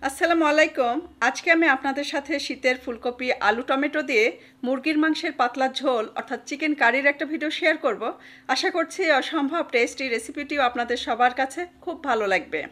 আসসালামু আলাইকুম। আজকে আমি আপনাদের সাথে শীতের ফুলকপি আলু টমেটো দিয়ে মুরগির মাংসের পাতলা ঝোল অর্থাৎ চিকেন কারির একটা ভিডিও শেয়ার করব। আশা করছি অসম্ভব টেস্টি রেসিপিটিও আপনাদের সবার কাছে খুব ভালো লাগবে।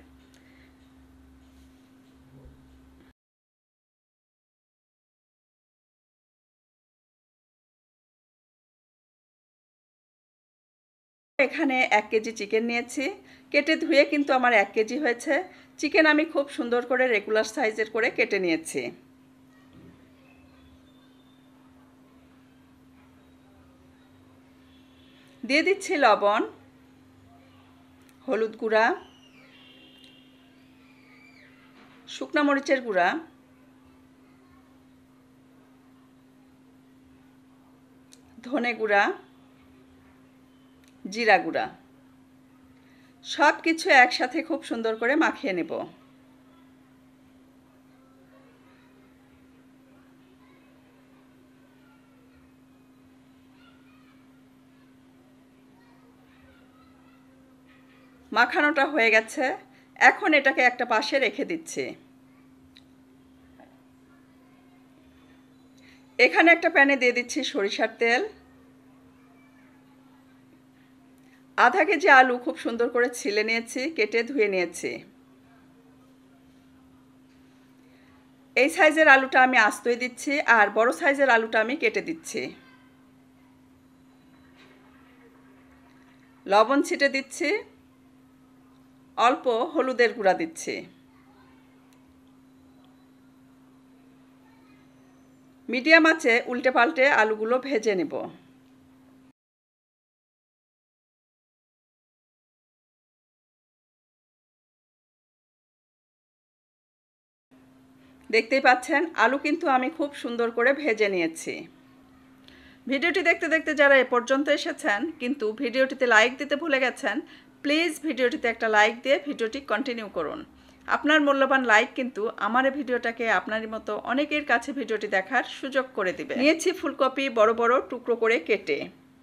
এখানে 1 কেজি চিকেন নিয়েছি। কেটে ধুয়ে কিন্তু আমার 1 কেজি হয়েছে। চিকেন আমি খুব সুন্দর করে রেগুলার সাইজের করে কেটে নিয়েছি। দিয়ে দিচ্ছি লবণ, হলুদ গুঁড়া, শুকনা মরিচের গুঁড়া, ধনে গুঁড়া, জিরা গুঁড়া, সব কিছু একসাথে খুব সুন্দর করে মাখিয়ে নেব। মাখানোটা হয়ে গেছে। এখন এটাকে একটা পাশে রেখে দিচ্ছি। এখানে একটা প্যানে দিয়ে দিচ্ছি সরিষার তেল। আধা কেজি আলু খুব সুন্দর করে ছিলে নিয়েছি, কেটে ধুয়ে নিয়েছি। এই সাইজের আলুটা আমি আস্তই দিচ্ছি, আর বড় সাইজের আলুটা আমি কেটে দিচ্ছি। লবণ ছিটে দিচ্ছি, অল্প হলুদের গুঁড়া দিচ্ছি। মিডিয়াম আঁচে উল্টে পাল্টে আলুগুলো ভেজে নেব। দেখতেই পাচ্ছেন আলু কিন্তু আমি খুব সুন্দর করে ভেজে নিয়েছি। ভিডিওটি দেখতে দেখতে যারা এ পর্যন্ত এসেছেন কিন্তু ভিডিওটিতে লাইক দিতে ভুলে গেছেন, প্লিজ ভিডিওটিতে একটা লাইক দিয়ে ভিডিওটি কন্টিনিউ করুন। আপনার মূল্যবান লাইক কিন্তু আমার এই ভিডিওটাকে আপনারই মতো অনেকের কাছে ভিডিওটি দেখার সুযোগ করে দিবে। নিয়েছি ফুলকপি বড় বড় টুকরো করে কেটে।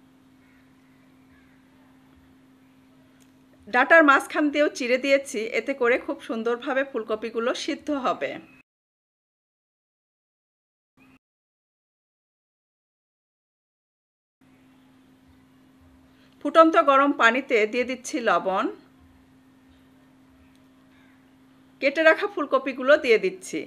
ডাঁটার মাঝখান দিয়েও চিড়ে দিয়েছি, এতে করে খুব সুন্দরভাবে ফুলকপিগুলো সিদ্ধ হবে। ফুটন্ত গরম পানিতে দিয়ে দিচ্ছি লবণ। কেটে রাখা ফুলকপিগুলো দিয়ে দিচ্ছি।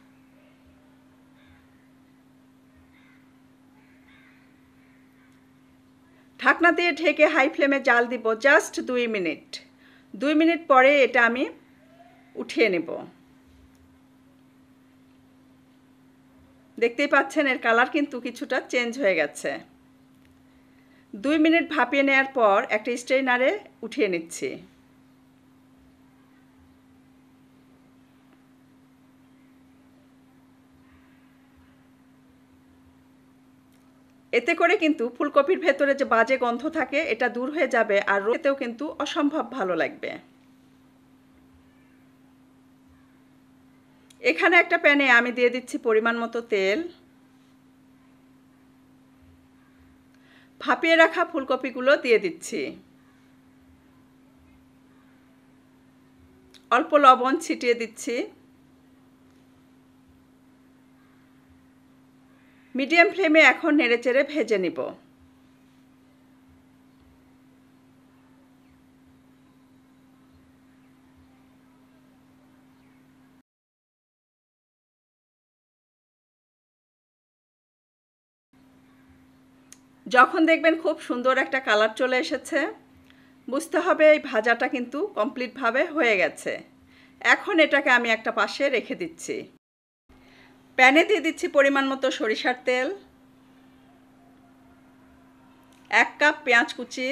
ঢাকনা দিয়ে ঢেকে হাই ফ্লেমে জাল দিব জাস্ট 2 মিনিট। 2 মিনিট পরে এটা আমি উঠিয়ে নেব। দেখতেই পাচ্ছেন এর কালার কিন্তু কিছুটা চেঞ্জ হয়ে গেছে। 2 মিনিট ভাপিয়ে নেওয়ার পর একটা স্ট্রেইনারে উঠিয়ে নিচ্ছি। এতে করে কিন্তু ফুলকপির ভেতরে যে বাজে গন্ধ থাকে এটা দূর হয়ে যাবে, আর খেতেও কিন্তু অসম্ভব ভালো লাগবে। এখানে একটা প্যানে আমি দিয়ে দিচ্ছি পরিমাণ মতো তেল। ভাপিয়ে রাখা ফুলকপিগুলো দিয়ে দিচ্ছি। অল্প লবণ ছিটিয়ে দিচ্ছি। মিডিয়াম ফ্লেমে এখন নেড়েচেড়ে ভেজে নিব। যখন দেখবেন খুব সুন্দর একটা কালার চলে এসেছে, বুঝতে হবে এই ভাজাটা কিন্তু কমপ্লিটভাবে হয়ে গেছে। এখন এটাকে আমি একটা পাশে রেখে দিচ্ছি। প্যানে দিয়ে দিচ্ছি পরিমাণ মতো সরিষার তেল, 1 কাপ পেঁয়াজ কুচি,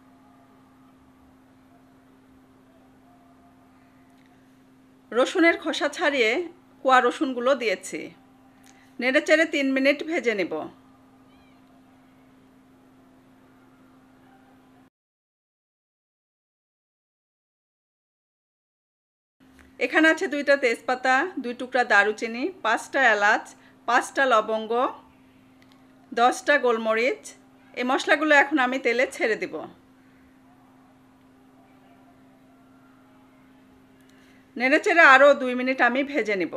রসুনের খোসা ছাড়িয়ে কোয়া রসুনগুলো দিয়েছি। নেড়েচেড়ে 3 মিনিট ভেজে নেব। এখানে আছে 2টা তেজপাতা, 2 টুকরা দারুচিনি, 5টা এলাচ, 5টা লবঙ্গ, 10টা গোলমরিচ। এই মশলাগুলো এখন আমি তেলে ছেড়ে দেব। নেড়েচেড়ে আরও 2 মিনিট আমি ভেজে নিব।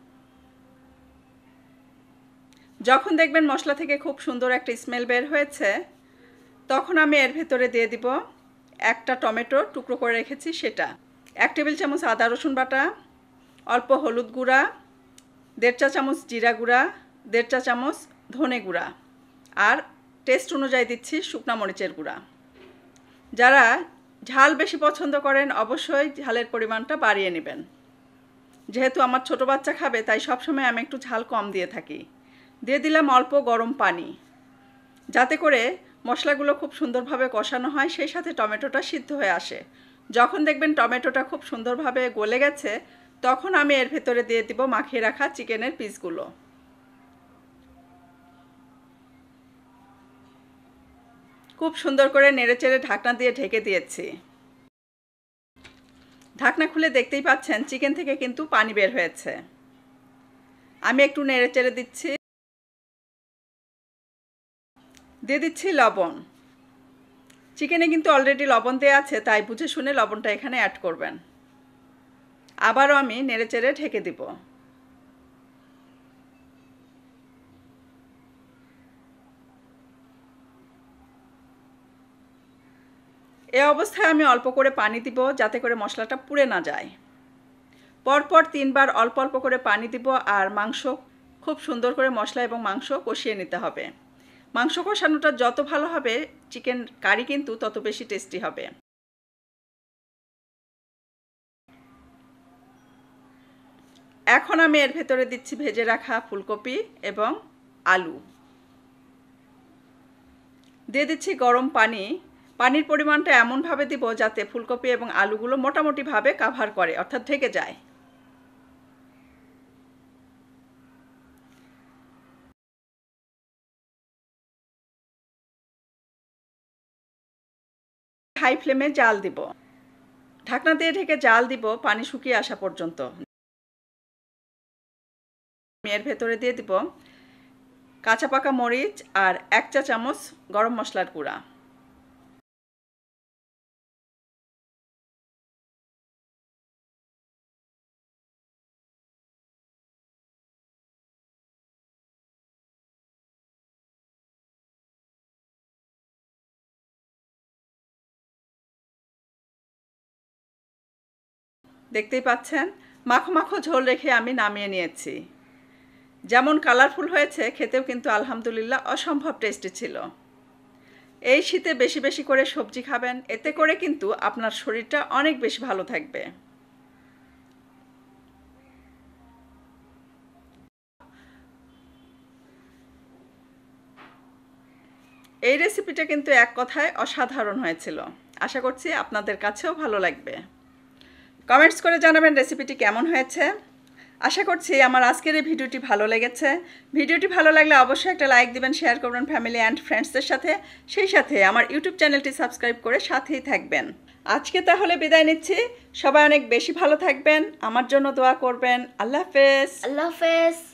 যখন দেখবেন মশলা থেকে খুব সুন্দর একটা স্মেল বের হয়েছে, তখন আমি এর ভেতরে দিয়ে দিব একটা টমেটো টুকরো করে রেখেছি সেটা, 1 টেবিল চামচ আদা রসুন বাটা, অল্প হলুদ গুঁড়া, 1.5 চা চামচ জিরা গুঁড়া, 1.5 চা চামচ ধনে গুঁড়া, আর টেস্ট অনুযায়ী দিচ্ছি শুকনা মরিচের গুঁড়া। যারা ঝাল বেশি পছন্দ করেন অবশ্যই ঝালের পরিমাণটা বাড়িয়ে নেবেন। যেহেতু আমার ছোট বাচ্চা খাবে তাই সবসময় আমি একটু ঝাল কম দিয়ে থাকি। দিয়ে দিলাম অল্প গরম পানি, যাতে করে মশলাগুলো খুব সুন্দরভাবে কষানো হয়, সেই সাথে টমেটোটা সিদ্ধ হয়ে আসে। যখন দেখবেন টমেটোটা খুব সুন্দরভাবে গলে গেছে, তখন আমি এর ভেতরে দিয়ে দিব মাখিয়ে রাখা চিকেনের পিসগুলো। খুব সুন্দর করে নেড়েচেড়ে ঢাকনা দিয়ে ঢেকে দিয়েছি। ঢাকনা খুলে দেখতেই পাচ্ছেন চিকেন থেকে কিন্তু পানি বের হয়েছে। আমি একটু নেড়েচেড়ে দিচ্ছি। দিয়ে দিচ্ছি লবণ। চিকেনে কিন্তু অলরেডি লবণ দেওয়া আছে, তাই বুঝে শুনে লবণটা এখানে অ্যাড করবেন। আবারও আমি নেড়েচেড়ে ঢেকে দিব। এই অবস্থায় আমি অল্প করে পানি দিব, যাতে করে মশলাটা পুড়ে না যায়। পরপর 3 বার অল্প অল্প করে পানি দিব, আর মাংস খুব সুন্দর করে মশলা এবং মাংস কষিয়ে নিতে হবে। মাংস কষানোটা যত ভালো হবে, চিকেন কারি কিন্তু তত বেশি টেস্টি হবে। এখন আমি এর ভেতরে দিচ্ছি ভেজে রাখা ফুলকপি এবং আলু। দিয়ে দিচ্ছি গরম পানি। পানির পরিমাণটা এমনভাবে দিব যাতে ফুলকপি এবং আলুগুলো মোটামুটিভাবে কাভার করে, অর্থাৎ ঢেকে যায়। হাই ফ্লেমে জাল দিব। ঢাকনা দিয়ে ঢেকে জাল দিব পানি শুকিয়ে আসা পর্যন্ত। আমি এর ভেতরে দিয়ে দিব কাঁচা পাকা মরিচ আর 1 চা চামচ গরম মশলার গুঁড়া। দেখতেই পাচ্ছেন মাখো মাখো ঝোল রেখে আমি নামিয়ে নিয়েছি। যেমন কালারফুল হয়েছে, খেতেও কিন্তু আলহামদুলিল্লাহ অসম্ভব টেস্টি ছিল। এই শীতে বেশি বেশি করে সবজি খাবেন, এতে করে কিন্তু আপনার শরীরটা অনেক বেশি ভালো থাকবে। এই রেসিপিটা কিন্তু এক কথায় অসাধারণ হয়েছিল। আশা করছি আপনাদের কাছেও ভালো লাগবে। কমেন্টস করে জানাবেন রেসিপিটি কেমন হয়েছে। আশা করছি আমার আজকের এই ভিডিওটি ভালো লেগেছে। ভিডিওটি ভালো লাগলে অবশ্যই একটা লাইক দিবেন, শেয়ার করবেন ফ্যামিলি অ্যান্ড ফ্রেন্ডসদের সাথে। সেই সাথে আমার ইউটিউব চ্যানেলটি সাবস্ক্রাইব করে সাথেই থাকবেন। আজকে তাহলে বিদায় নিচ্ছি। সবাই অনেক বেশি ভালো থাকবেন, আমার জন্য দোয়া করবেন। আল্লাহ হাফেজ। আল্লাহ হাফেজ।